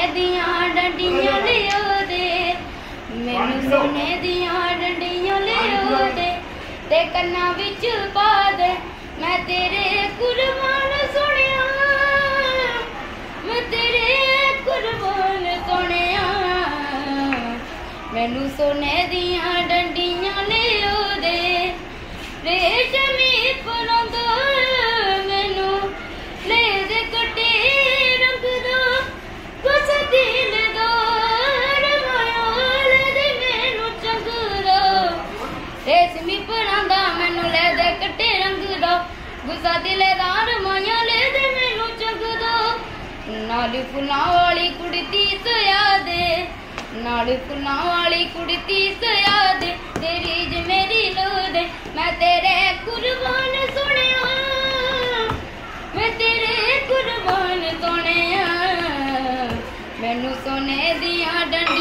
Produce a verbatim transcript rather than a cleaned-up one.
दियां डंडियां लियो दे मैनू सोने दियां डंडियां लियो दे ते कन्ना विच पा दे मैं तेरे कुर्बान सोनिया मैं तेरे कुर्बान सोनिया मैनू सोने दियां डंडियां लियो दे रेशमी परांदा मैनू ले दे कटे रंग दा कुछ दिल दा रमाया ले दे मैनू चंगरा रेशमी परांदा मैनू ले दे कटे रंग दा गुस्सा दिल दा रमाया ले दे मैनू चंगरा नाल फुलां वाली कुड़ी तीस याद नाल फुलां वाली कुड़ी तीस याद तेरी ज मेरी लो दे मैं तेरे कुर्बान सोनिया मैं तेरे कुर्बान सोनिया मैनू सोने दियां